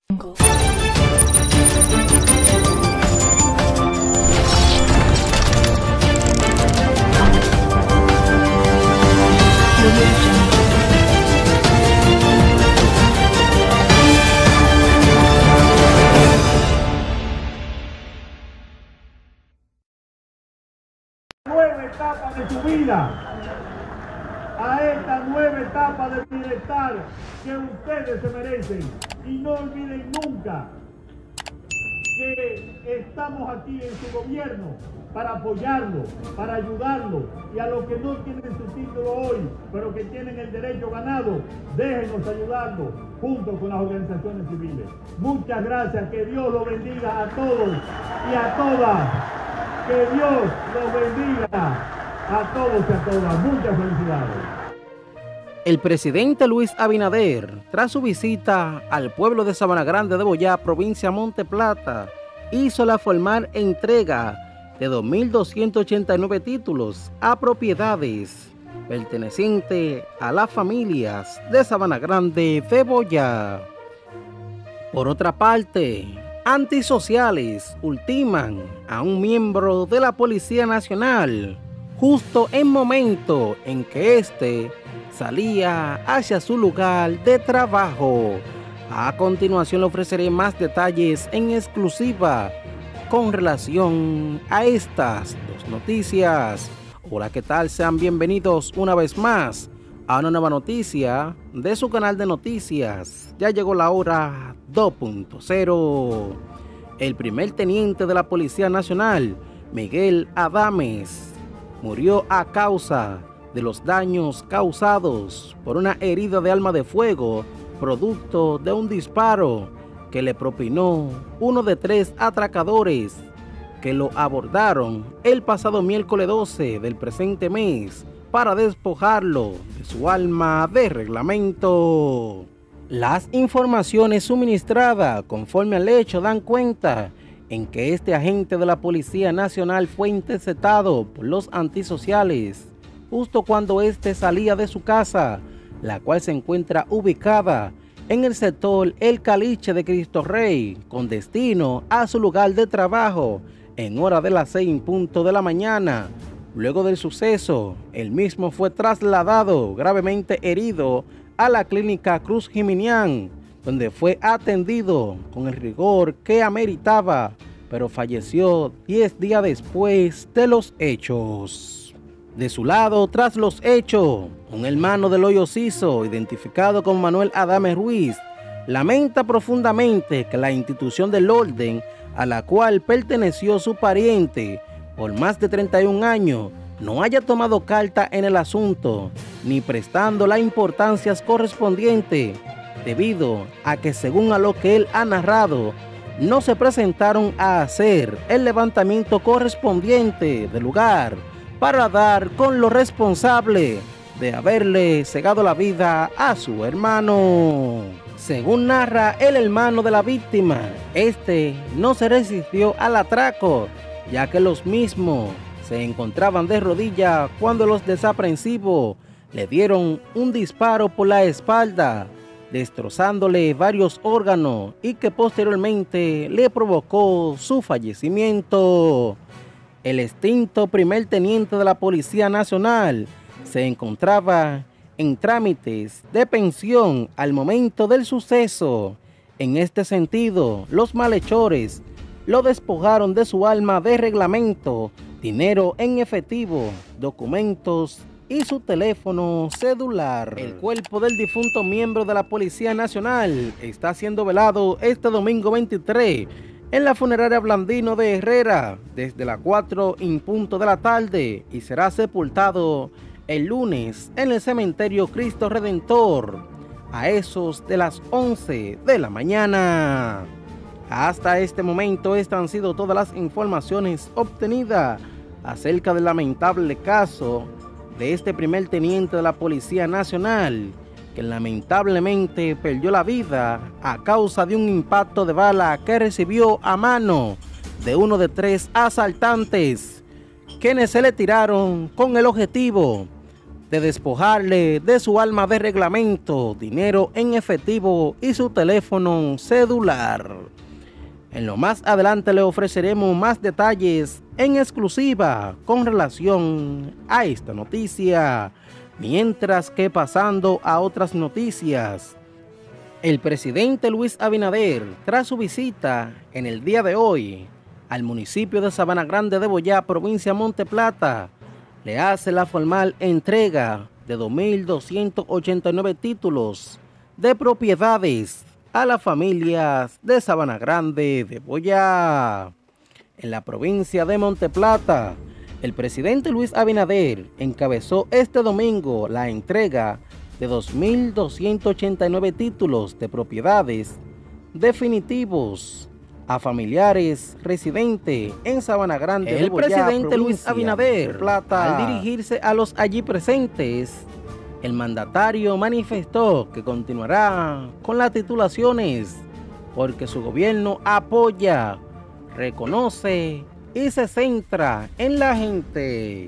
Nueva etapa de su vida, a esta nueva etapa de bienestar que ustedes se merecen. Y no olviden nunca que estamos aquí en su gobierno para apoyarlo, para ayudarlo, y a los que no tienen su título hoy, pero que tienen el derecho ganado, déjenos ayudarlo junto con las organizaciones civiles. Muchas gracias, que Dios los bendiga a todos y a todas. Que Dios los bendiga a todos y a todas. Muchas felicidades. El presidente Luis Abinader, tras su visita al pueblo de Sabana Grande de Boyá, provincia Monte Plata, hizo la formal entrega de 2.289 títulos a propiedades pertenecientes a las familias de Sabana Grande de Boyá. Por otra parte, antisociales ultiman a un miembro de la Policía Nacional justo en momento en que éste salía hacia su lugar de trabajo. A continuación le ofreceré más detalles en exclusiva con relación a estas dos noticias. Hola, ¿qué tal? Sean bienvenidos una vez más a una nueva noticia de su canal de noticias. Ya llegó la hora 2.0. El primer teniente de la Policía Nacional, Miguel Adames, murió a causa de los daños causados por una herida de arma de fuego producto de un disparo que le propinó uno de 3 atracadores que lo abordaron el pasado miércoles 12 del presente mes para despojarlo de su arma de reglamento. Las informaciones suministradas conforme al hecho dan cuenta en que este agente de la Policía Nacional fue interceptado por los antisociales justo cuando éste salía de su casa, la cual se encuentra ubicada en el sector El Caliche de Cristo Rey, con destino a su lugar de trabajo en hora de las 6:00 de la mañana. Luego del suceso, el mismo fue trasladado gravemente herido a la clínica Cruz Jiminián, donde fue atendido con el rigor que ameritaba, pero falleció 10 días después de los hechos. De su lado, tras los hechos, un hermano del Hoyo Siso, identificado como Manuel Adames Ruiz, lamenta profundamente que la institución del orden a la cual perteneció su pariente por más de 31 años no haya tomado carta en el asunto, ni prestando la importancia correspondiente, debido a que, según a lo que él ha narrado, no se presentaron a hacer el levantamiento correspondiente del lugar para dar con lo responsable de haberle cegado la vida a su hermano. Según narra el hermano de la víctima, este no se resistió al atraco, ya que los mismos se encontraban de rodillas cuando los desaprensivos le dieron un disparo por la espalda, destrozándole varios órganos y que posteriormente le provocó su fallecimiento. El extinto primer teniente de la Policía Nacional se encontraba en trámites de pensión al momento del suceso. En este sentido, los malhechores lo despojaron de su arma de reglamento, dinero en efectivo, documentos y su teléfono celular. El cuerpo del difunto miembro de la Policía Nacional está siendo velado este domingo 23 en la funeraria Blandino de Herrera desde las 4:00 de la tarde y será sepultado el lunes en el cementerio Cristo Redentor a esos de las 11 de la mañana. Hasta este momento estas han sido todas las informaciones obtenidas acerca del lamentable caso de este primer teniente de la Policía Nacional, que lamentablemente perdió la vida a causa de un impacto de bala que recibió a mano de uno de 3 asaltantes, quienes se le tiraron con el objetivo de despojarle de su alma de reglamento, dinero en efectivo y su teléfono celular. En lo más adelante le ofreceremos más detalles en exclusiva con relación a esta noticia. Mientras que pasando a otras noticias, el presidente Luis Abinader, tras su visita en el día de hoy al municipio de Sabana Grande de Boyá, provincia de Monte Plata, le hace la formal entrega de 2.289 títulos de propiedades a las familias de Sabana Grande de Boyá. En la provincia de Monte Plata, el presidente Luis Abinader encabezó este domingo la entrega de 2.289 títulos de propiedades definitivos a familiares residentes en Sabana Grande de Boyá. El presidente Luis Abinader, al dirigirse a los allí presentes, el mandatario manifestó que continuará con las titulaciones porque su gobierno apoya, reconoce y se centra en la gente.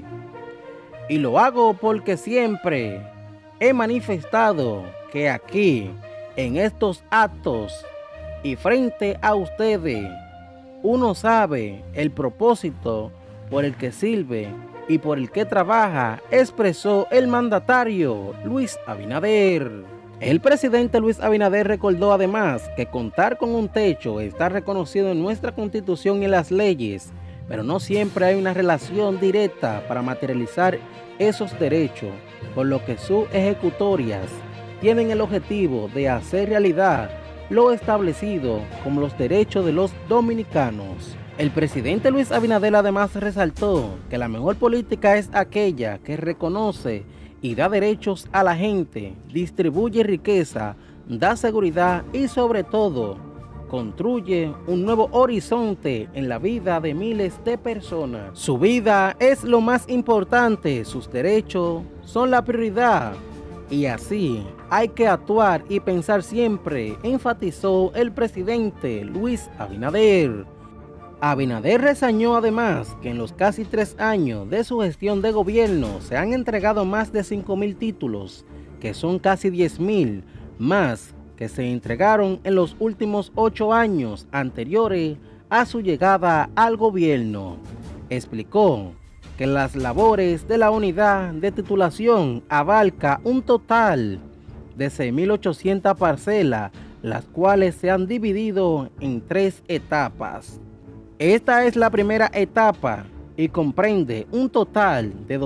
Y lo hago porque siempre he manifestado que aquí, en estos actos y frente a ustedes, uno sabe el propósito por el que sirve y por el que trabaja, expresó el mandatario Luis Abinader. El presidente Luis Abinader recordó además que contar con un techo está reconocido en nuestra Constitución y en las leyes, pero no siempre hay una relación directa para materializar esos derechos, por lo que sus ejecutorias tienen el objetivo de hacer realidad lo establecido como los derechos de los dominicanos. El presidente Luis Abinader además resaltó que la mejor política es aquella que reconoce y da derechos a la gente, distribuye riqueza, da seguridad y sobre todo construye un nuevo horizonte en la vida de miles de personas. Su vida es lo más importante, sus derechos son la prioridad y así hay que actuar y pensar siempre, enfatizó el presidente Luis Abinader. Abinader reseñó además que en los casi 3 años de su gestión de gobierno se han entregado más de 5.000 títulos, que son casi 10.000 más que se entregaron en los últimos 8 años anteriores a su llegada al gobierno. Explicó que las labores de la unidad de titulación abarca un total de 6.800 parcelas, las cuales se han dividido en 3 etapas. Esta es la primera etapa y comprende un total de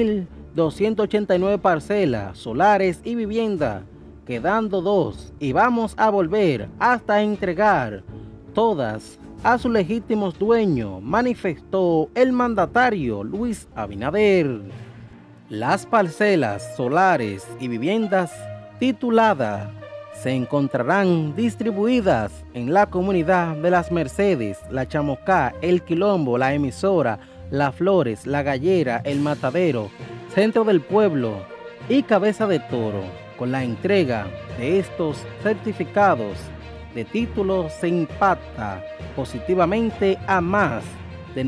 2.289 parcelas solares y viviendas, quedando 2 y vamos a volver hasta entregar todas a sus legítimos dueños, manifestó el mandatario Luis Abinader. Las parcelas solares y viviendas tituladas se encontrarán distribuidas en la comunidad de Las Mercedes, La Chamocá, El Quilombo, La Emisora, Las Flores, La Gallera, El Matadero, Centro del Pueblo y Cabeza de Toro. Con la entrega de estos certificados de títulos se impacta positivamente a más de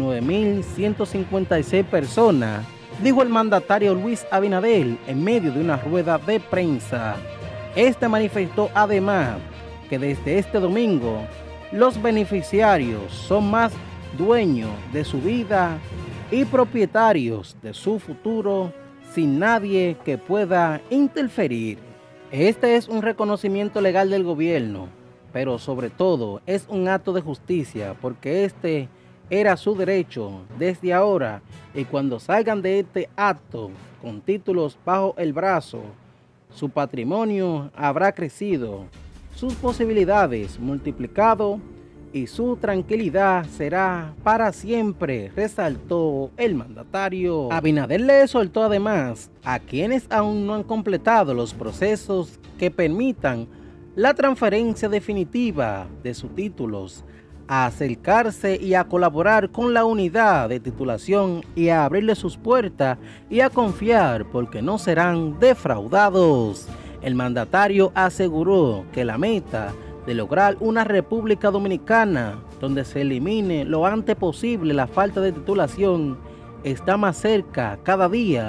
9.156 personas, dijo el mandatario Luis Abinader en medio de una rueda de prensa. Este manifestó además que desde este domingo los beneficiarios son más dueños de su vida y propietarios de su futuro sin nadie que pueda interferir. Este es un reconocimiento legal del gobierno, pero sobre todo es un acto de justicia porque este era su derecho desde ahora y cuando salgan de este acto con títulos bajo el brazo, su patrimonio habrá crecido, sus posibilidades multiplicado y su tranquilidad será para siempre, resaltó el mandatario. Abinader le soltó además a quienes aún no han completado los procesos que permitan la transferencia definitiva de sus títulos, a acercarse y a colaborar con la unidad de titulación y a abrirle sus puertas y a confiar porque no serán defraudados. El mandatario aseguró que la meta de lograr una República Dominicana donde se elimine lo antes posible la falta de titulación está más cerca cada día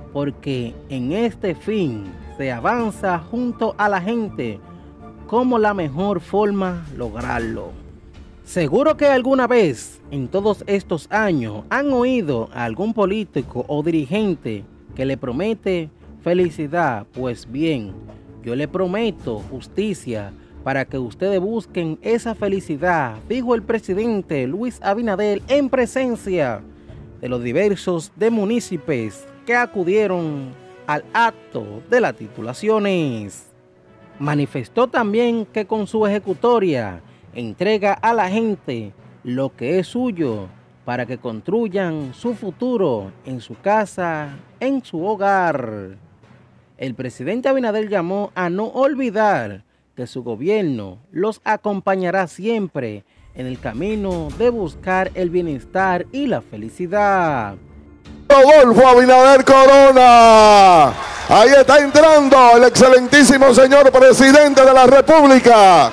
porque en este fin se avanza junto a la gente como la mejor forma lograrlo. Seguro que alguna vez en todos estos años han oído a algún político o dirigente que le promete felicidad. Pues bien, yo le prometo justicia para que ustedes busquen esa felicidad, dijo el presidente Luis Abinader en presencia de los diversos municipios que acudieron al acto de las titulaciones. Manifestó también que con su ejecutoria entrega a la gente lo que es suyo para que construyan su futuro en su casa, en su hogar. El presidente Abinader llamó a no olvidar que su gobierno los acompañará siempre en el camino de buscar el bienestar y la felicidad. Rodolfo Abinader Corona. Ahí está entrando el excelentísimo señor presidente de la República.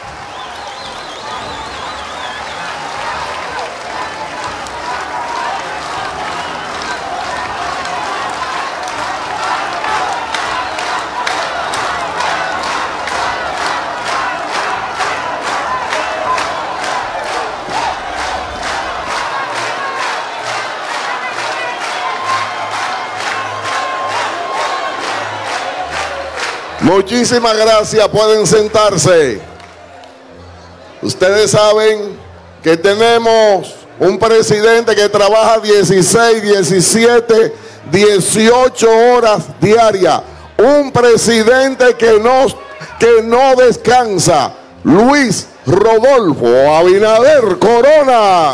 Muchísimas gracias, pueden sentarse. Ustedes saben que tenemos un presidente que trabaja 16, 17, 18 horas diarias. Un presidente que no descansa. Luis Rodolfo Abinader Corona.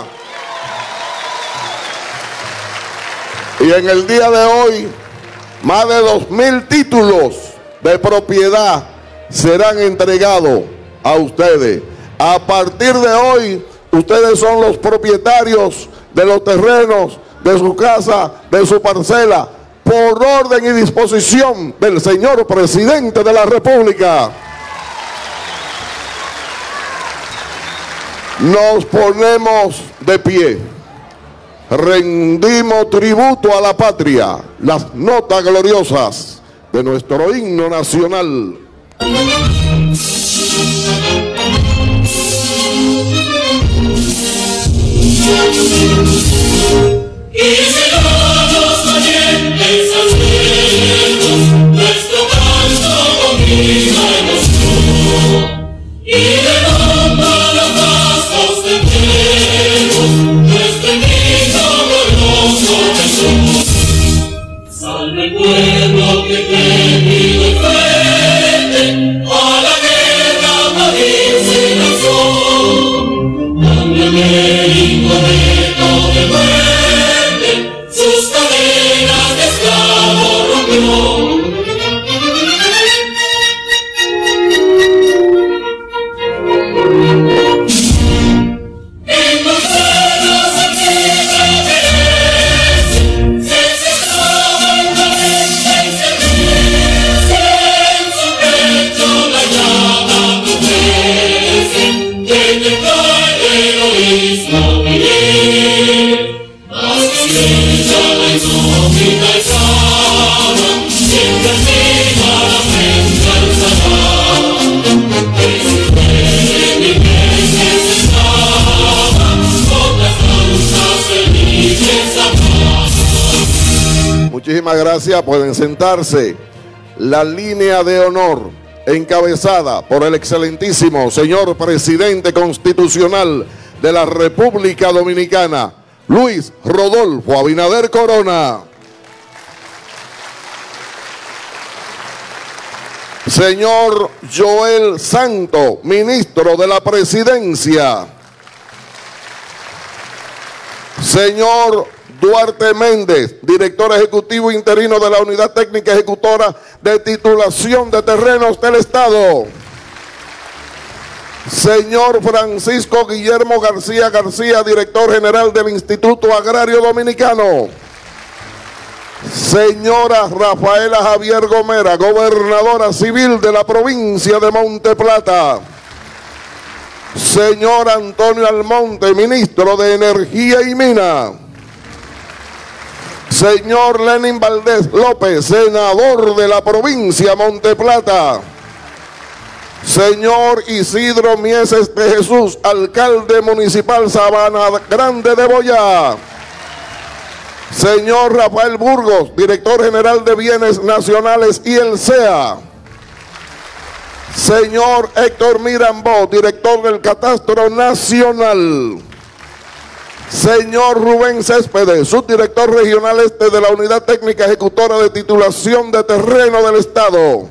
Y en el día de hoy, más de 2.000 títulos de propiedad serán entregados a ustedes. A partir de hoy, ustedes son los propietarios de los terrenos, de su casa, de su parcela, por orden y disposición del señor presidente de la República. Nos ponemos de pie, rendimos tributo a la patria, las notas gloriosas de nuestro himno nacional. Y sigamos valientes ancianos, nuestro canto con viva emoción. Y de nombre los vastos enteros, nuestro himno glorioso Jesús. Salve el pueblo que temido y fuerte a la guerra morir se lanzó. Donde América de muerte sus cadenas de esclavo rompió. Muchísimas gracias, pueden sentarse. La línea de honor encabezada por el excelentísimo señor presidente constitucional de la República Dominicana, Luis Rodolfo Abinader Corona. Señor Joel Santo, ministro de la Presidencia. Señor Duarte Méndez, director ejecutivo interino de la Unidad Técnica Ejecutora de Titulación de Terrenos del Estado. Señor Francisco Guillermo García García, director general del Instituto Agrario Dominicano. Señora Rafaela Javier Gomera, gobernadora civil de la provincia de Monte Plata. Señor Antonio Almonte, ministro de Energía y Minas. Señor Lenin Valdés López, senador de la provincia Monte Plata. Señor Isidro Mieses de Jesús, alcalde municipal Sabana Grande de Boyá. Señor Rafael Burgos, director general de Bienes Nacionales y el CEA. Señor Héctor Mirambó, director del Catastro Nacional. Señor Rubén Céspedes, subdirector regional este de la Unidad Técnica Ejecutora de Titulación de Terreno del Estado.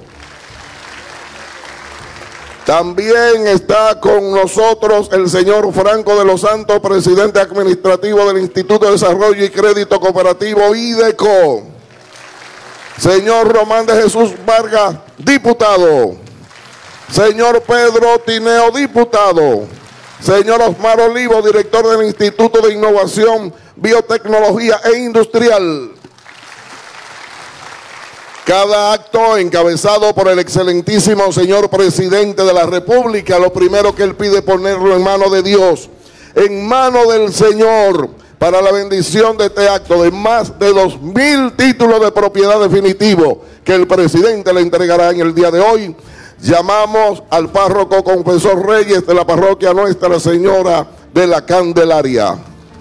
También está con nosotros el señor Franco de los Santos, presidente administrativo del Instituto de Desarrollo y Crédito Cooperativo IDECO. Señor Román de Jesús Vargas, diputado. Señor Pedro Tineo, diputado. Señor Osmar Olivo, director del Instituto de Innovación, Biotecnología e Industrial. Cada acto encabezado por el excelentísimo señor presidente de la República, lo primero que él pide es ponerlo en manos de Dios, en manos del Señor, para la bendición de este acto de más de 2.000 títulos de propiedad definitivo que el presidente le entregará en el día de hoy. Llamamos al párroco Confesor Reyes de la parroquia Nuestra Señora de la Candelaria.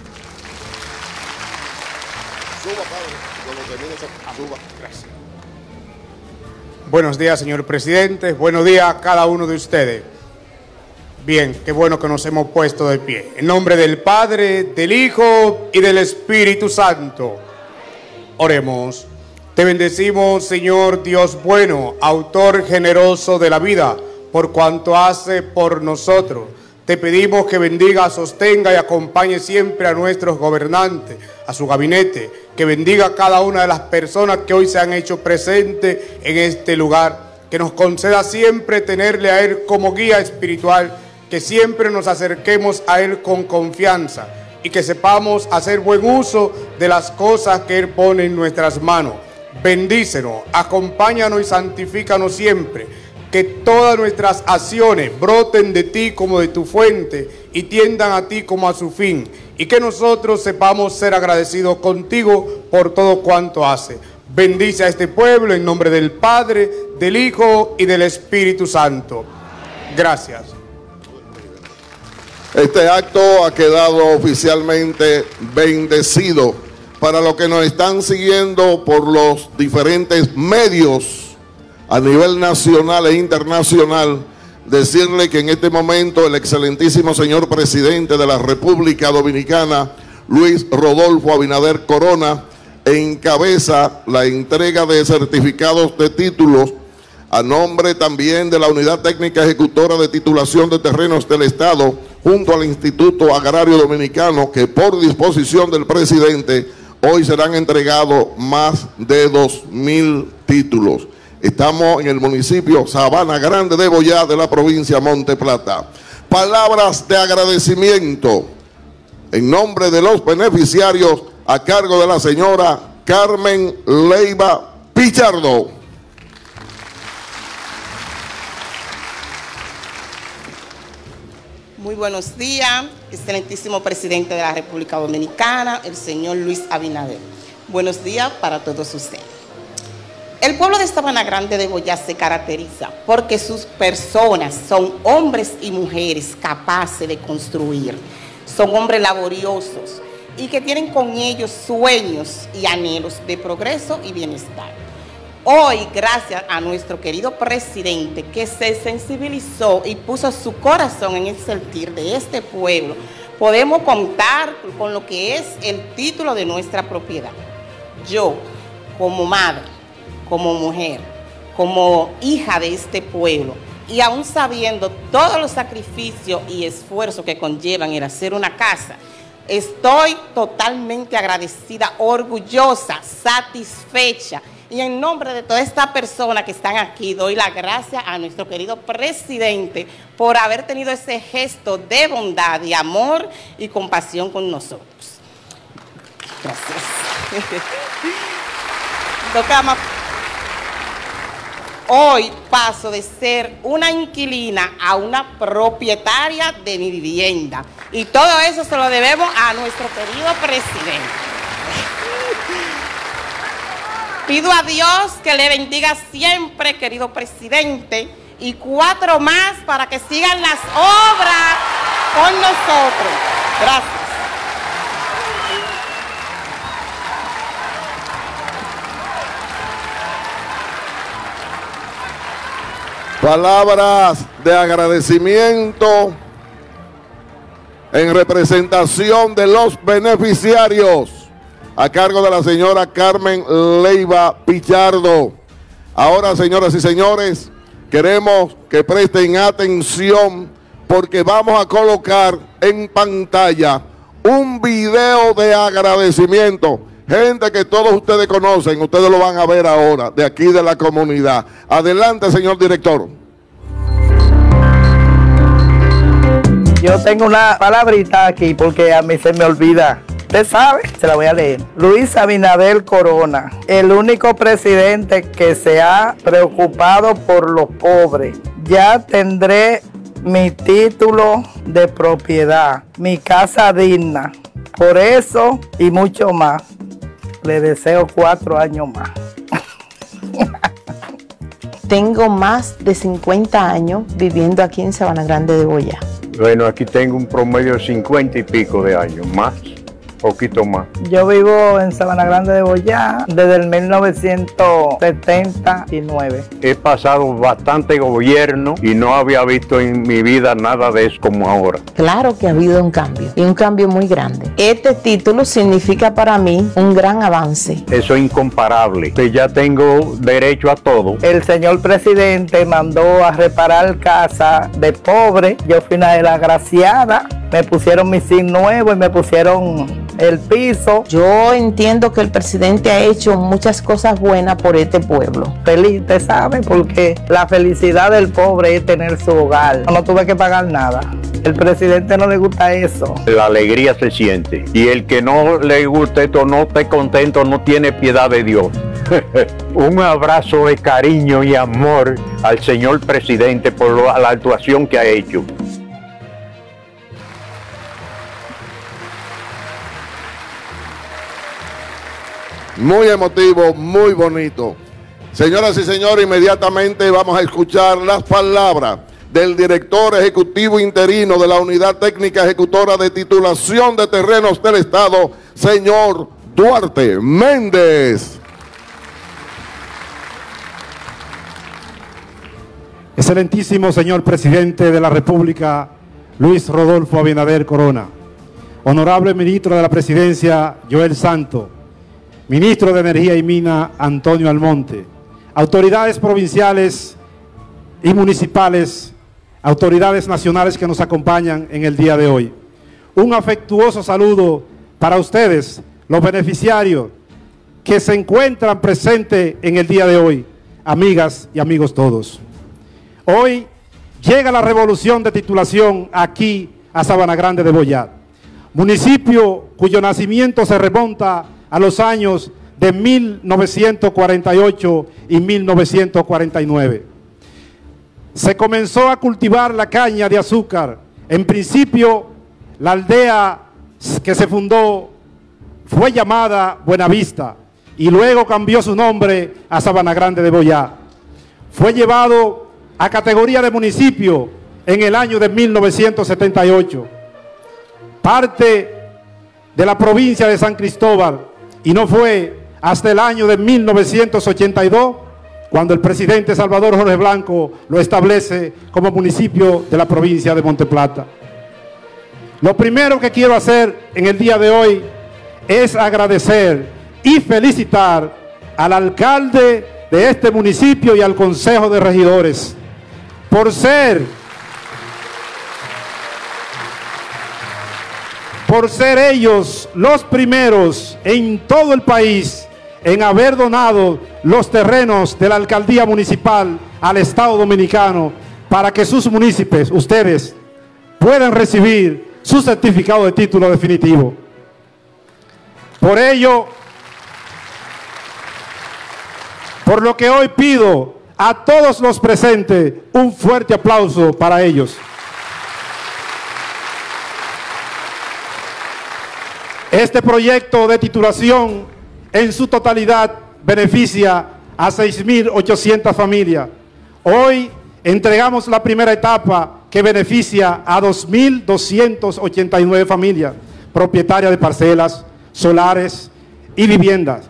Buenos días, señor presidente. Buenos días a cada uno de ustedes. Bien, qué bueno que nos hemos puesto de pie. En nombre del Padre, del Hijo y del Espíritu Santo. Oremos. Te bendecimos, Señor Dios bueno, autor generoso de la vida, por cuanto hace por nosotros. Te pedimos que bendiga, sostenga y acompañe siempre a nuestros gobernantes, a su gabinete, que bendiga a cada una de las personas que hoy se han hecho presentes en este lugar, que nos conceda siempre tenerle a Él como guía espiritual, que siempre nos acerquemos a Él con confianza y que sepamos hacer buen uso de las cosas que Él pone en nuestras manos. Bendícenos, acompáñanos y santifícanos siempre, que todas nuestras acciones broten de ti como de tu fuente y tiendan a ti como a su fin, y que nosotros sepamos ser agradecidos contigo por todo cuanto hace. Bendice a este pueblo en nombre del Padre, del Hijo y del Espíritu Santo. Gracias. Este acto ha quedado oficialmente bendecido. Para los que nos están siguiendo por los diferentes medios a nivel nacional e internacional, decirle que en este momento el excelentísimo señor presidente de la República Dominicana, Luis Rodolfo Abinader Corona, encabeza la entrega de certificados de títulos a nombre también de la Unidad Técnica Ejecutora de Titulación de Terrenos del Estado, junto al Instituto Agrario Dominicano, que por disposición del presidente hoy serán entregados más de 2.000 títulos. Estamos en el municipio Sabana Grande de Boyá de la provincia Monte Plata. Palabras de agradecimiento en nombre de los beneficiarios a cargo de la señora Carmen Leiva Pichardo. Muy buenos días, excelentísimo presidente de la República Dominicana, el señor Luis Abinader. Buenos días para todos ustedes. El pueblo de Sabana Grande de Boyá se caracteriza porque sus personas son hombres y mujeres capaces de construir, son hombres laboriosos y que tienen con ellos sueños y anhelos de progreso y bienestar. Hoy, gracias a nuestro querido presidente que se sensibilizó y puso su corazón en el sentir de este pueblo, podemos contar con lo que es el título de nuestra propiedad. Yo, como madre, como mujer, como hija de este pueblo, y aún sabiendo todos los sacrificios y esfuerzos que conllevan el hacer una casa, estoy totalmente agradecida, orgullosa, satisfecha. Y en nombre de todas estas personas que están aquí, doy las gracias a nuestro querido presidente por haber tenido ese gesto de bondad, de amor y compasión con nosotros. Gracias. Hoy paso de ser una inquilina a una propietaria de mi vivienda. Y todo eso se lo debemos a nuestro querido presidente. Pido a Dios que le bendiga siempre, querido presidente, y 4 más para que sigan las obras con nosotros. Gracias. Palabras de agradecimiento en representación de los beneficiarios a cargo de la señora Carmen Leiva Pichardo. Ahora, señoras y señores, queremos que presten atención porque vamos a colocar en pantalla un video de agradecimiento. Gente que todos ustedes conocen, ustedes lo van a ver ahora, de aquí de la comunidad. Adelante, señor director. Yo tengo una palabrita aquí porque a mí se me olvida. Usted sabe, se la voy a leer. Luis Abinader Corona, el único presidente que se ha preocupado por los pobres. Ya tendré mi título de propiedad, mi casa digna. Por eso y mucho más, le deseo 4 años más. Tengo más de 50 años viviendo aquí en Sabana Grande de Boyá. Bueno, aquí tengo un promedio de 50 y pico de años, más, poquito más. Yo vivo en Sabana Grande de Boyá desde el 1979. He pasado bastante gobierno y no había visto en mi vida nada de eso como ahora. Claro que ha habido un cambio, y un cambio muy grande. Este título significa para mí un gran avance. Eso es incomparable, que ya tengo derecho a todo. El señor presidente mandó a reparar casa de pobre. Yo fui una de las agraciadas. Me pusieron mi zinc nuevo y me pusieron el piso. Yo entiendo que el presidente ha hecho muchas cosas buenas por este pueblo. Feliz, usted sabe, porque la felicidad del pobre es tener su hogar. No tuve que pagar nada. El presidente no le gusta eso. La alegría se siente. Y el que no le guste esto, no esté contento, no tiene piedad de Dios. Un abrazo de cariño y amor al señor presidente por la actuación que ha hecho. Muy emotivo, muy bonito. Señoras y señores, inmediatamente vamos a escuchar las palabras del director ejecutivo interino de la Unidad Técnica Ejecutora de Titulación de Terrenos del Estado, señor Duarte Méndez. Excelentísimo señor presidente de la República, Luis Rodolfo Abinader Corona. Honorable ministro de la Presidencia, Joel Santo. Ministro de Energía y Mina, Antonio Almonte. Autoridades provinciales y municipales, autoridades nacionales que nos acompañan en el día de hoy. Un afectuoso saludo para ustedes, los beneficiarios que se encuentran presentes en el día de hoy, amigas y amigos todos. Hoy llega la revolución de titulación aquí a Sabana Grande de Boyá, municipio cuyo nacimiento se remonta a los años de 1948 y 1949. Se comenzó a cultivar la caña de azúcar. En principio, la aldea que se fundó fue llamada Buenavista y luego cambió su nombre a Sabana Grande de Boyá. Fue llevado a categoría de municipio en el año de 1978. Parte de la provincia de San Cristóbal, y no fue hasta el año de 1982 cuando el presidente Salvador Jorge Blanco lo establece como municipio de la provincia de Monteplata. Lo primero que quiero hacer en el día de hoy es agradecer y felicitar al alcalde de este municipio y al Consejo de Regidores por ser ellos los primeros en todo el país en haber donado los terrenos de la alcaldía municipal al Estado Dominicano para que sus municipios, ustedes, puedan recibir su certificado de título definitivo. Por ello, por lo que hoy pido a todos los presentes un fuerte aplauso para ellos. Este proyecto de titulación en su totalidad beneficia a 6.800 familias. Hoy entregamos la primera etapa que beneficia a 2.289 familias propietarias de parcelas, solares y viviendas.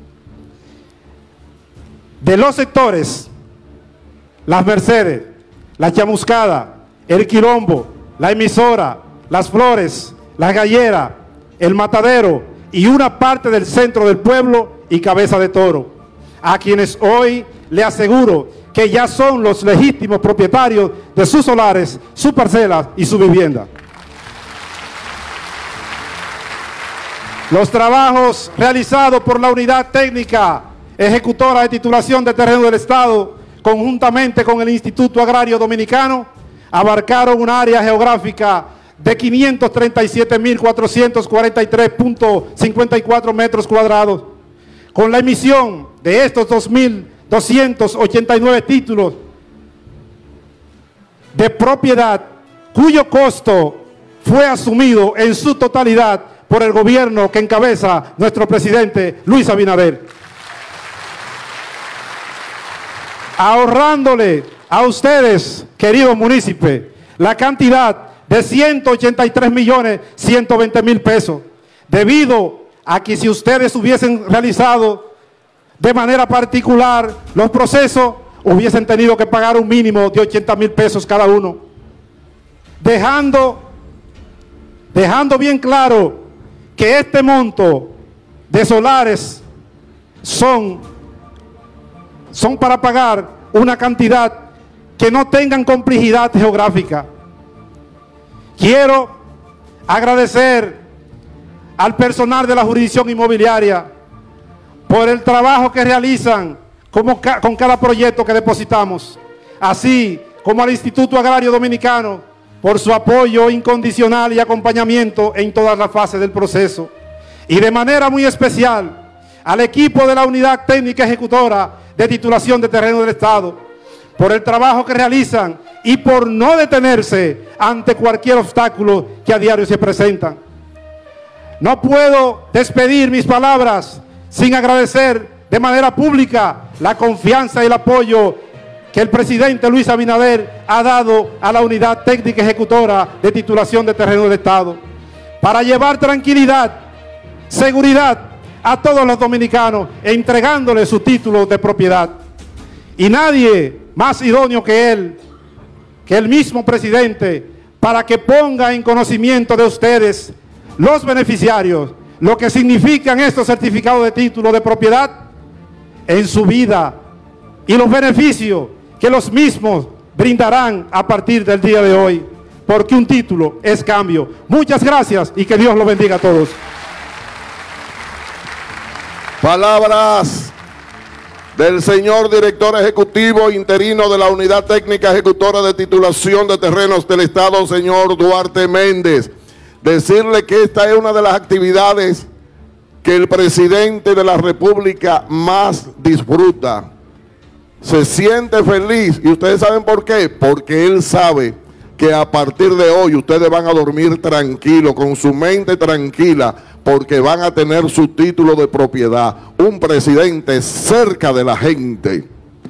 De los sectores, Las Mercedes, La Chamuscada, El Quilombo, La Emisora, Las Flores, Las Galleras, El Matadero y una parte del centro del pueblo y Cabeza de Toro, a quienes hoy le aseguro que ya son los legítimos propietarios de sus solares, sus parcelas y su vivienda. Los trabajos realizados por la Unidad Técnica Ejecutora de Titulación de Terreno del Estado, conjuntamente con el Instituto Agrario Dominicano, abarcaron un área geográfica de 537.443.54 metros cuadrados, con la emisión de estos 2.289 títulos de propiedad, cuyo costo fue asumido en su totalidad por el gobierno que encabeza nuestro presidente Luis Abinader, ahorrándole a ustedes, queridos municipios, la cantidad de 183.120.000 pesos, debido a que si ustedes hubiesen realizado de manera particular los procesos, hubiesen tenido que pagar un mínimo de 80.000 pesos cada uno, dejando bien claro que este monto de solares son para pagar una cantidad que no tengan complejidad geográfica. Quiero agradecer al personal de la jurisdicción inmobiliaria por el trabajo que realizan con cada proyecto que depositamos, así como al Instituto Agrario Dominicano por su apoyo incondicional y acompañamiento en todas las fases del proceso, y de manera muy especial al equipo de la Unidad Técnica Ejecutora de Titulación de Terreno del Estado por el trabajo que realizan y por no detenerse ante cualquier obstáculo que a diario se presentan. No puedo despedir mis palabras sin agradecer de manera pública la confianza y el apoyo que el presidente Luis Abinader ha dado a la Unidad Técnica Ejecutora de Titulación de Terreno del Estado para llevar tranquilidad, seguridad a todos los dominicanos, entregándoles su título de propiedad. Y nadie más idóneo que él, que el mismo presidente, para que ponga en conocimiento de ustedes, los beneficiarios, lo que significan estos certificados de título de propiedad en su vida y los beneficios que los mismos brindarán a partir del día de hoy, porque un título es cambio. Muchas gracias y que Dios los bendiga a todos. Palabras del señor director ejecutivo interino de la Unidad Técnica Ejecutora de Titulación de Terrenos del Estado, señor Duarte Méndez. Decirle que esta es una de las actividades que el presidente de la República más disfruta. Se siente feliz, y ustedes saben por qué, porque él sabe que a partir de hoy ustedes van a dormir tranquilos, con su mente tranquila, porque van a tener su título de propiedad. Un presidente cerca de la gente.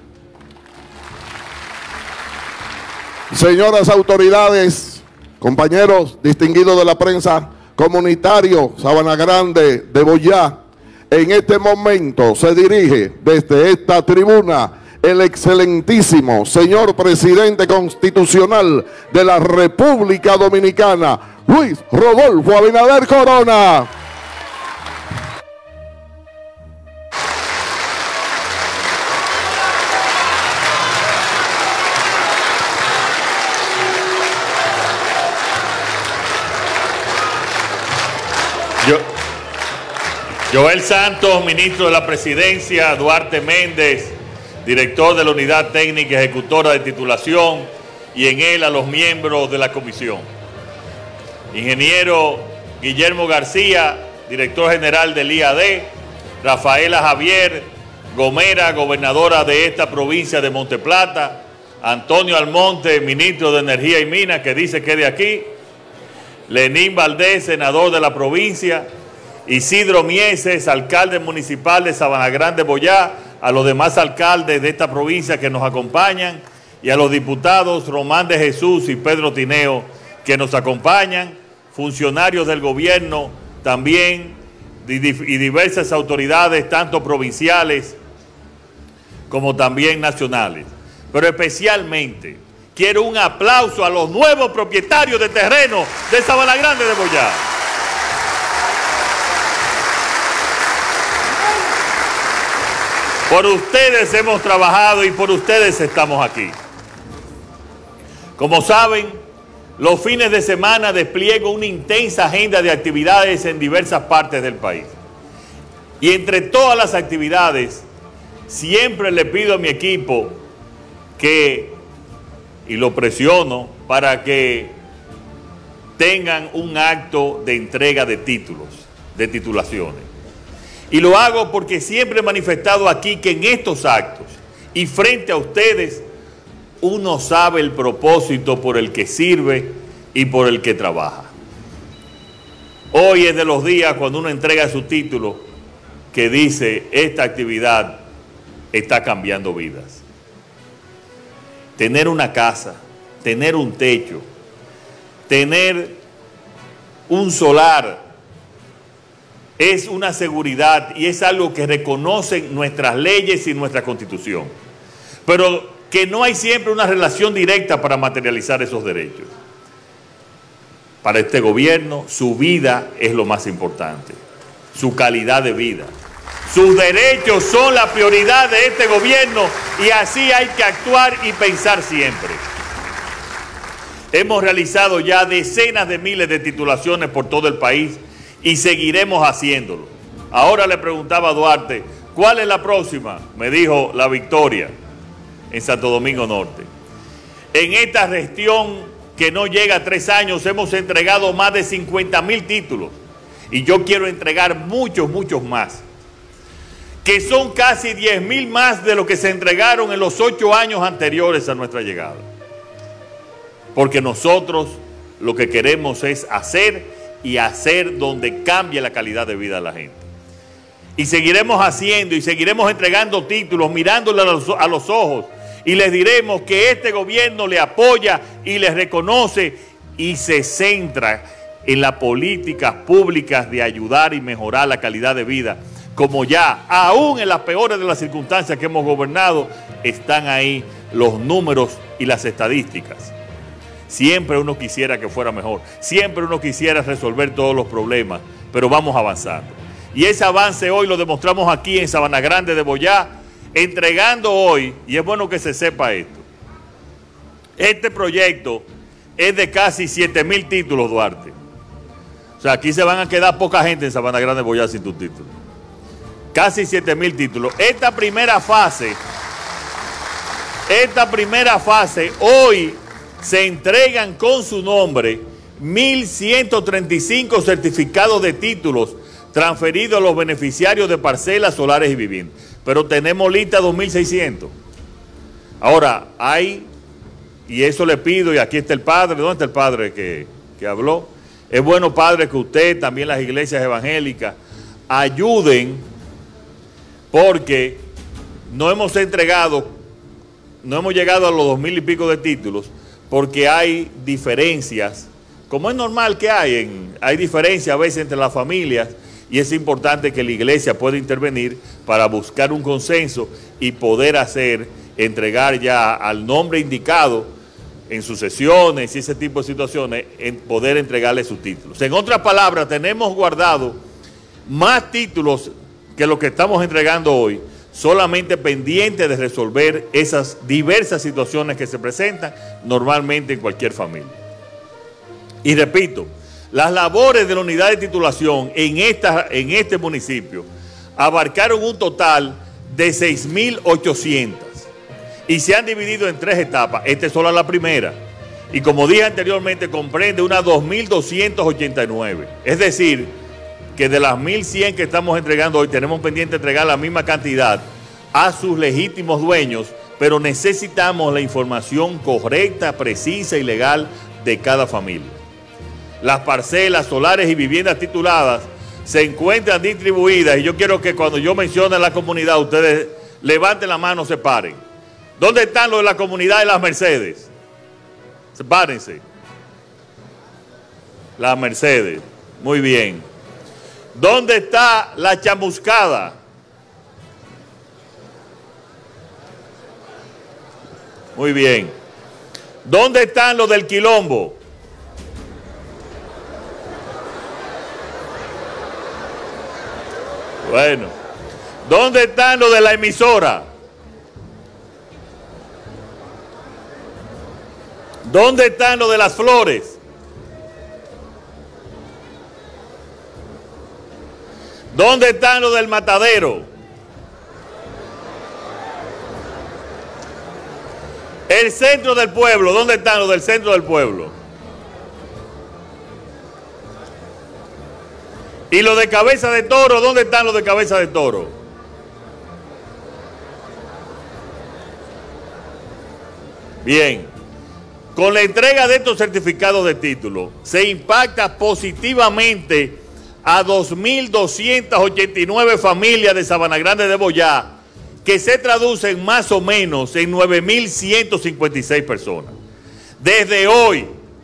Señoras autoridades, compañeros distinguidos de la prensa, comunitario Sabana Grande de Boyá, en este momento se dirige desde esta tribuna el excelentísimo señor presidente constitucional de la República Dominicana, Luis Rodolfo Abinader Corona. Joel Santos, ministro de la Presidencia, Duarte Méndez, director de la Unidad Técnica Ejecutora de Titulación, y en él a los miembros de la comisión. Ingeniero Guillermo García, director general del IAD, Rafaela Javier Gomera, gobernadora de esta provincia de Monteplata, Antonio Almonte, ministro de Energía y Minas, que dice que es de aquí, Lenín Valdés, senador de la provincia, Isidro Mieses, alcalde municipal de Sabana Grande, Boyá, a los demás alcaldes de esta provincia que nos acompañan y a los diputados Román de Jesús y Pedro Tineo que nos acompañan, funcionarios del gobierno también y diversas autoridades, tanto provinciales como también nacionales. Pero especialmente quiero un aplauso a los nuevos propietarios de terreno de Sabana Grande de Boyá. Por ustedes hemos trabajado y por ustedes estamos aquí. Como saben, los fines de semana despliego una intensa agenda de actividades en diversas partes del país. Y entre todas las actividades, siempre le pido a mi equipo y lo presiono para que tengan un acto de entrega de títulos, de titulaciones. Y lo hago porque siempre he manifestado aquí que en estos actos y frente a ustedes, uno sabe el propósito por el que sirve y por el que trabaja. Hoy es de los días cuando uno entrega su título que dice, esta actividad está cambiando vidas. Tener una casa, tener un techo, tener un solar, es una seguridad y es algo que reconocen nuestras leyes y nuestra Constitución. Pero que no hay siempre una relación directa para materializar esos derechos. Para este gobierno, su vida es lo más importante, su calidad de vida. Sus derechos son la prioridad de este gobierno y así hay que actuar y pensar siempre. Hemos realizado ya decenas de miles de titulaciones por todo el país y seguiremos haciéndolo. Ahora le preguntaba a Duarte, ¿cuál es la próxima? Me dijo La Victoria, en Santo Domingo Norte. En esta gestión que no llega a 3 años hemos entregado más de 50.000 títulos y yo quiero entregar muchos más, que son casi 10.000 más de lo que se entregaron en los 8 años anteriores a nuestra llegada. Porque nosotros lo que queremos es hacer y hacer donde cambie la calidad de vida de la gente. Y seguiremos haciendo y seguiremos entregando títulos, mirándole a los ojos, y les diremos que este gobierno le apoya y les reconoce y se centra en las políticas públicas de ayudar y mejorar la calidad de vida, como ya, aún en las peores de las circunstancias que hemos gobernado, están ahí los números y las estadísticas. Siempre uno quisiera que fuera mejor, siempre uno quisiera resolver todos los problemas, pero vamos avanzando. Y ese avance hoy lo demostramos aquí en Sabana Grande de Boyá, entregando hoy, y es bueno que se sepa esto, este proyecto es de casi 7.000 títulos, Duarte. O sea, aquí se van a quedar poca gente en Sabana Grande de Boyá sin tu título. Casi 7.000 títulos. Esta primera fase, hoy se entregan con su nombre 1.135 certificados de títulos transferidos a los beneficiarios de parcelas, solares y viviendas. Pero tenemos lista 2.600. Ahora, y eso le pido, y aquí está el padre, ¿dónde está el padre que habló? Es bueno, padre, que usted, también las iglesias evangélicas, ayuden, porque no hemos llegado a los 2.000 y pico de títulos, porque hay diferencias, como es normal que hay diferencias a veces entre las familias, y es importante que la iglesia pueda intervenir para buscar un consenso y poder entregar ya al nombre indicado en sucesiones y ese tipo de situaciones, en poder entregarle sus títulos. En otras palabras, tenemos guardado más títulos que lo que estamos entregando hoy, solamente pendiente de resolver esas diversas situaciones que se presentan normalmente en cualquier familia. Y repito, las labores de la unidad de titulación en este municipio abarcaron un total de 6.800 y se han dividido en 3 etapas. Esta es solo la primera. Y como dije anteriormente, comprende unas 2.289. Es decir, que de las 1.100 que estamos entregando hoy, tenemos pendiente entregar la misma cantidad a sus legítimos dueños, pero necesitamos la información correcta, precisa y legal de cada familia. Las parcelas, solares y viviendas tituladas se encuentran distribuidas, y yo quiero que cuando yo mencione la comunidad, ustedes levanten la mano, se paren. ¿Dónde están los de la comunidad de Las Mercedes? Sepárense. Las Mercedes, muy bien. ¿Dónde está la Chamuscada? Muy bien. ¿Dónde están los del Quilombo? Bueno. ¿Dónde están los de la emisora? ¿Dónde están los de Las Flores? ¿Dónde están los del Matadero? El centro del pueblo, ¿dónde están los del centro del pueblo? ¿Y los de Cabeza de Toro? ¿Dónde están los de Cabeza de Toro? Bien, con la entrega de estos certificados de título se impacta positivamente a 2.289 familias de Sabana Grande de Boyá, que se traducen más o menos en 9.156 personas. Desde hoy,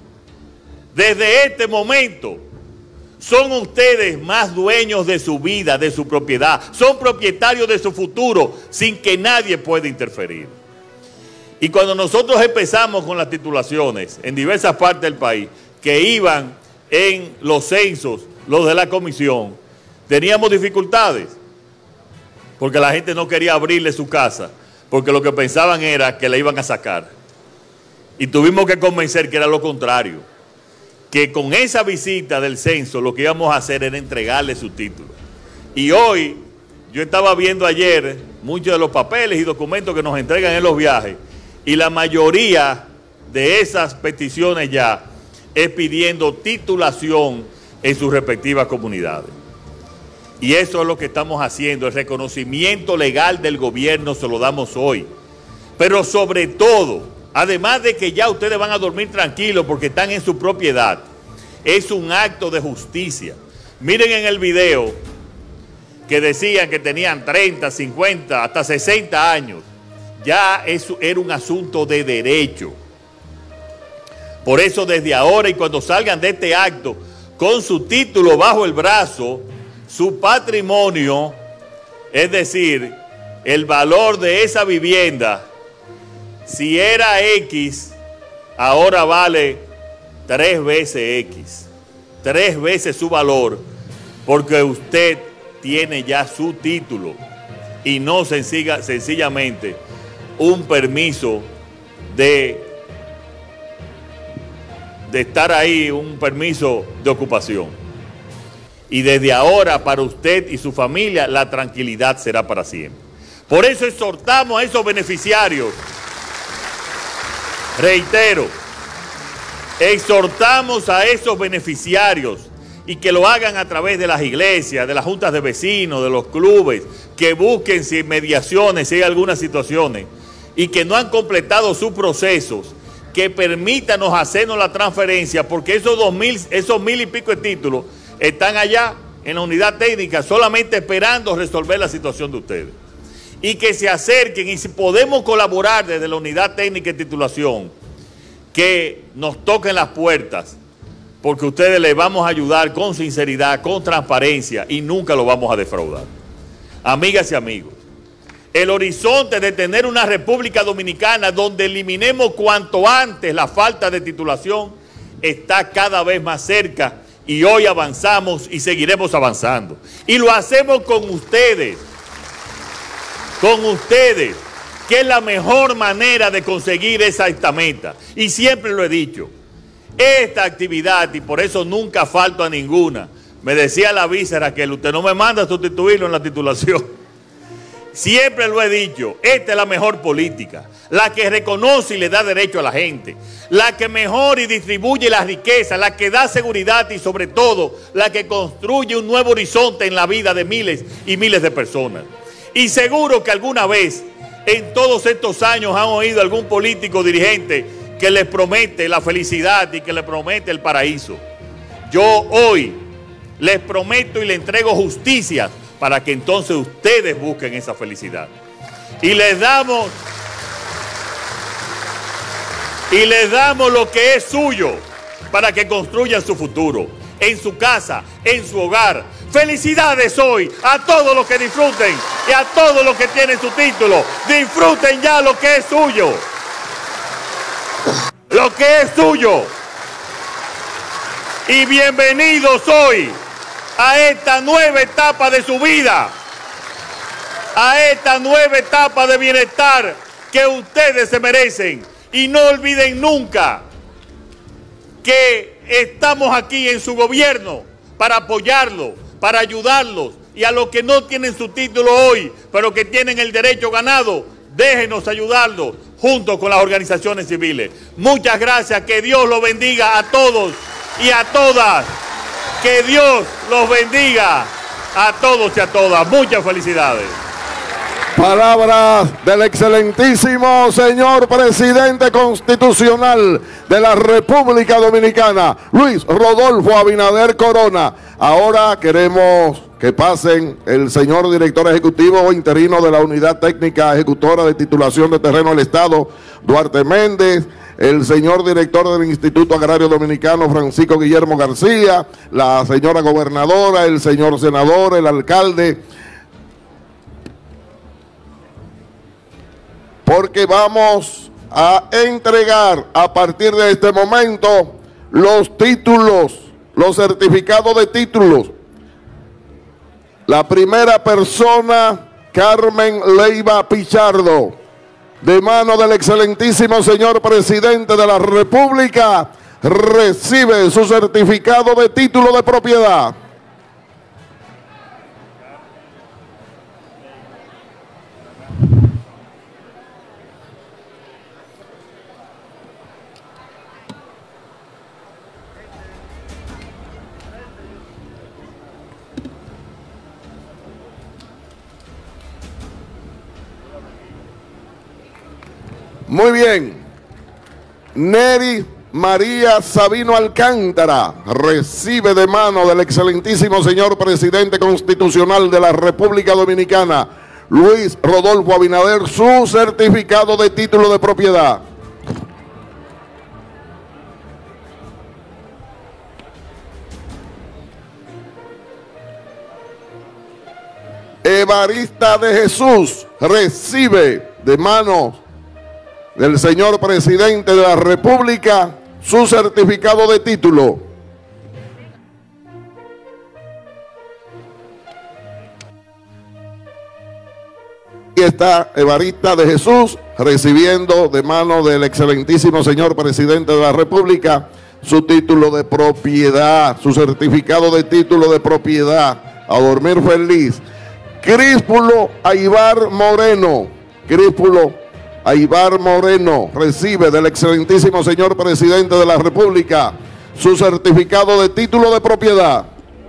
desde este momento, son ustedes más dueños de su vida, de su propiedad, son propietarios de su futuro, sin que nadie pueda interferir. Y cuando nosotros empezamos con las titulaciones en diversas partes del país, que iban en los censos, los de la comisión, teníamos dificultades, porque la gente no quería abrirle su casa, porque lo que pensaban era que la iban a sacar. Y tuvimos que convencer que era lo contrario, que con esa visita del censo lo que íbamos a hacer era entregarle su título. Y hoy, yo estaba viendo ayer muchos de los papeles y documentos que nos entregan en los viajes, y la mayoría de esas peticiones ya es pidiendo titulación en sus respectivas comunidades. Y eso es lo que estamos haciendo, el reconocimiento legal del gobierno se lo damos hoy. Pero sobre todo, además de que ya ustedes van a dormir tranquilos porque están en su propiedad, es un acto de justicia. Miren en el video que decían que tenían 30, 50, hasta 60 años. Ya eso era un asunto de derecho. Por eso desde ahora y cuando salgan de este acto con su título bajo el brazo, su patrimonio, es decir, el valor de esa vivienda, si era X, ahora vale 3 veces X, 3 veces su valor, porque usted tiene ya su título y no sencillamente un permiso de estar ahí, un permiso de ocupación. Y desde ahora para usted y su familia la tranquilidad será para siempre. Por eso exhortamos a esos beneficiarios, reitero, exhortamos a esos beneficiarios y que lo hagan a través de las iglesias, de las juntas de vecinos, de los clubes, que busquen si mediaciones, si hay algunas situaciones y que no han completado sus procesos, que permítanos hacernos la transferencia, porque esos 1.000 y pico de títulos están allá en la unidad técnica solamente esperando resolver la situación de ustedes. Y que se acerquen y si podemos colaborar desde la unidad técnica de titulación, que nos toquen las puertas, porque ustedes les vamos a ayudar con sinceridad, con transparencia y nunca lo vamos a defraudar. Amigas y amigos, el horizonte de tener una República Dominicana donde eliminemos cuanto antes la falta de titulación está cada vez más cerca y hoy avanzamos y seguiremos avanzando. Y lo hacemos con ustedes, que es la mejor manera de conseguir esta meta. Y siempre lo he dicho, esta actividad, y por eso nunca falto a ninguna, me decía la víscera que usted no me manda a sustituirlo en la titulación. Siempre lo he dicho, esta es la mejor política, la que reconoce y le da derecho a la gente, la que mejora y distribuye la riqueza, la que da seguridad y sobre todo la que construye un nuevo horizonte en la vida de miles y miles de personas. Y seguro que alguna vez en todos estos años han oído algún político dirigente que les promete la felicidad y que les promete el paraíso. Yo hoy Les prometo y les entrego justicia para que entonces ustedes busquen esa felicidad. Y les damos lo que es suyo para que construyan su futuro, en su casa, en su hogar. Felicidades hoy a todos los que disfruten y a todos los que tienen su título. Disfruten ya lo que es suyo. Lo que es suyo. Y bienvenidos hoy a esta nueva etapa de su vida, a esta nueva etapa de bienestar que ustedes se merecen. Y no olviden nunca que estamos aquí en su gobierno para apoyarlo, para ayudarlos, y a los que no tienen su título hoy, pero que tienen el derecho ganado, déjenos ayudarlos junto con las organizaciones civiles. Muchas gracias, que Dios los bendiga a todos y a todas. Que Dios los bendiga a todos y a todas. Muchas felicidades. Palabras del excelentísimo señor presidente constitucional de la República Dominicana, Luis Rodolfo Abinader Corona. Ahora queremos que pasen el señor director ejecutivo interino de la Unidad Técnica Ejecutora de Titulación de Terreno del Estado, Duarte Méndez, el señor director del Instituto Agrario Dominicano, Francisco Guillermo García, la señora gobernadora, el señor senador, el alcalde, porque vamos a entregar a partir de este momento los títulos, los certificados de títulos. La primera persona, Carmen Leiva Pichardo, de mano del excelentísimo señor presidente de la República, recibe su certificado de título de propiedad. Muy bien. Neri María Sabino Alcántara recibe de mano del excelentísimo señor presidente constitucional de la República Dominicana, Luis Rodolfo Abinader, su certificado de título de propiedad. Evarista de Jesús recibe de manos del señor presidente de la República su certificado de título. Aquí está Evarista de Jesús recibiendo de mano del excelentísimo señor presidente de la República su título de propiedad, su certificado de título de propiedad. A dormir feliz. Críspulo Aybar Moreno, Aybar Moreno recibe del excelentísimo señor presidente de la República su certificado de título de propiedad.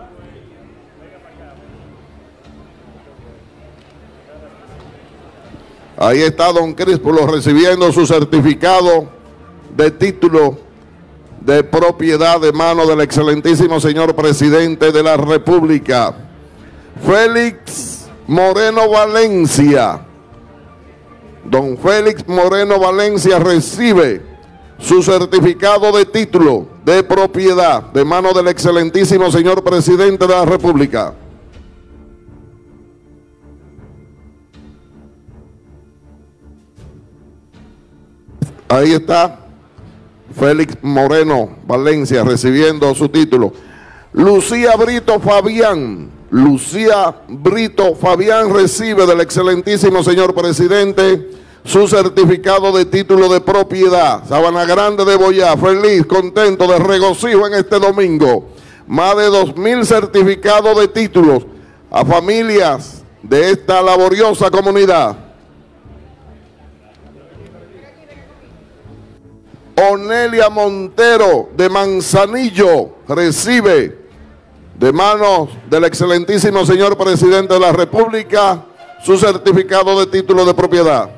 Ahí está don Críspulo recibiendo su certificado de título de propiedad de mano del excelentísimo señor presidente de la República. Félix Moreno Valencia. Don Félix Moreno Valencia recibe su certificado de título de propiedad de mano del excelentísimo señor presidente de la República. Ahí está Félix Moreno Valencia recibiendo su título. Lucía Brito Fabián recibe del excelentísimo señor presidente su certificado de título de propiedad. Sabana Grande de Boyá, feliz, contento, de regocijo en este domingo. Más de 2,000 certificados de títulos a familias de esta laboriosa comunidad. Onelia Montero de Manzanillo recibe de manos del excelentísimo señor presidente de la República su certificado de título de propiedad.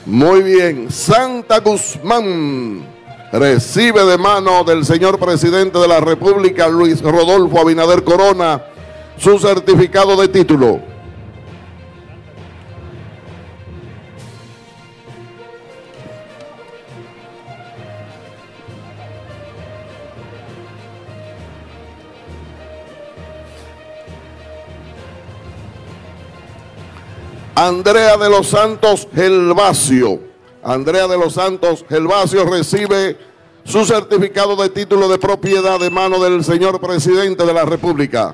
Muy bien. Santa Guzmán recibe de mano del señor presidente de la República, Luis Rodolfo Abinader Corona, su certificado de título. Andrea de los Santos Gelvasio. Andrea de los Santos Gelvasio recibe su certificado de título de propiedad de mano del señor presidente de la República.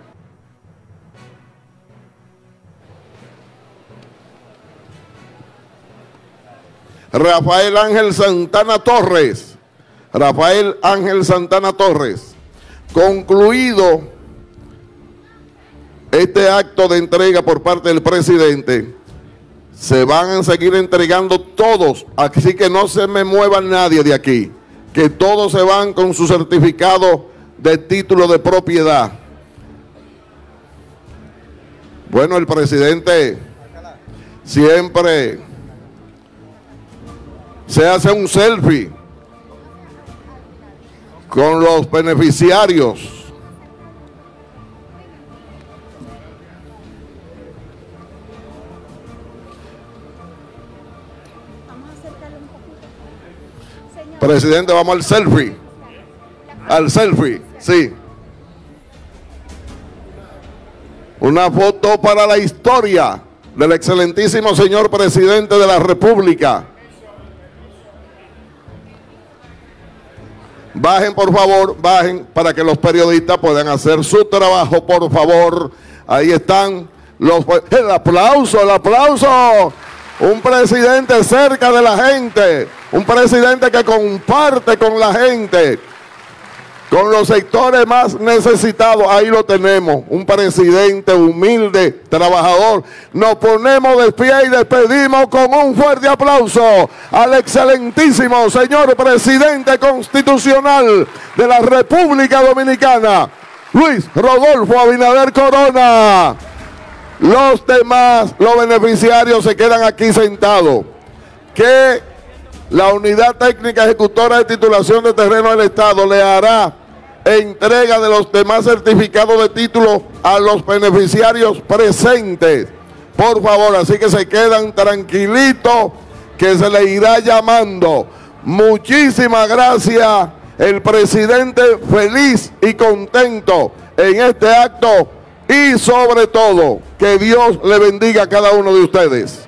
Rafael Ángel Santana Torres. Rafael Ángel Santana Torres. Concluido este acto de entrega por parte del presidente, se van a seguir entregando todos, así que no se me mueva nadie de aquí, que todos se van con su certificado de título de propiedad. Bueno, el presidente siempre se hace un selfie con los beneficiarios. Presidente, vamos al selfie. Al selfie, sí. Una foto para la historia del excelentísimo señor presidente de la República. Bajen, por favor, bajen para que los periodistas puedan hacer su trabajo, por favor. Ahí están los... El aplauso, el aplauso. Un presidente cerca de la gente, un presidente que comparte con la gente, con los sectores más necesitados. Ahí lo tenemos, un presidente humilde, trabajador. Nos ponemos de pie y despedimos con un fuerte aplauso al excelentísimo señor presidente constitucional de la República Dominicana, Luis Rodolfo Abinader Corona. Los demás, los beneficiarios se quedan aquí sentados. Que la Unidad Técnica Ejecutora de Titulación de Terreno del Estado le hará entrega de los demás certificados de título a los beneficiarios presentes. Por favor, así que se quedan tranquilitos que se le irá llamando. Muchísimas gracias. El presidente feliz y contento en este acto. Y sobre todo, que Dios le bendiga a cada uno de ustedes.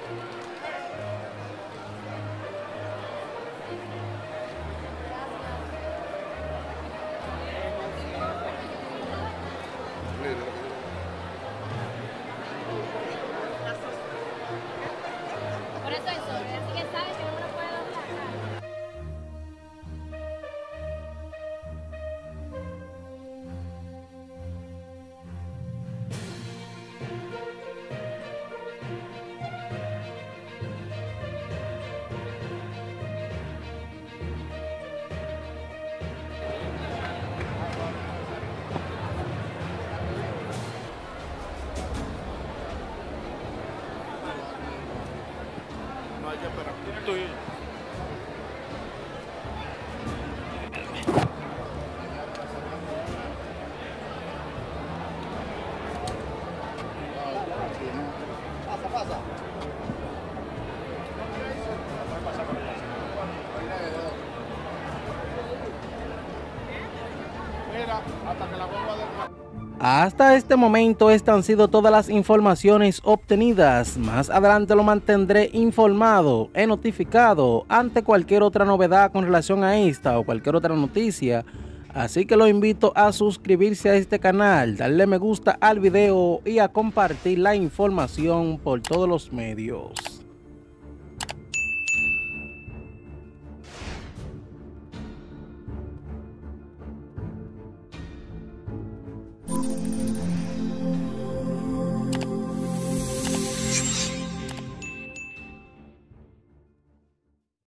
Hasta este momento estas han sido todas las informaciones obtenidas. Más adelante lo mantendré informado y notificado ante cualquier otra novedad con relación a esta o cualquier otra noticia. Así que lo invito a suscribirse a este canal, darle me gusta al video y a compartir la información por todos los medios.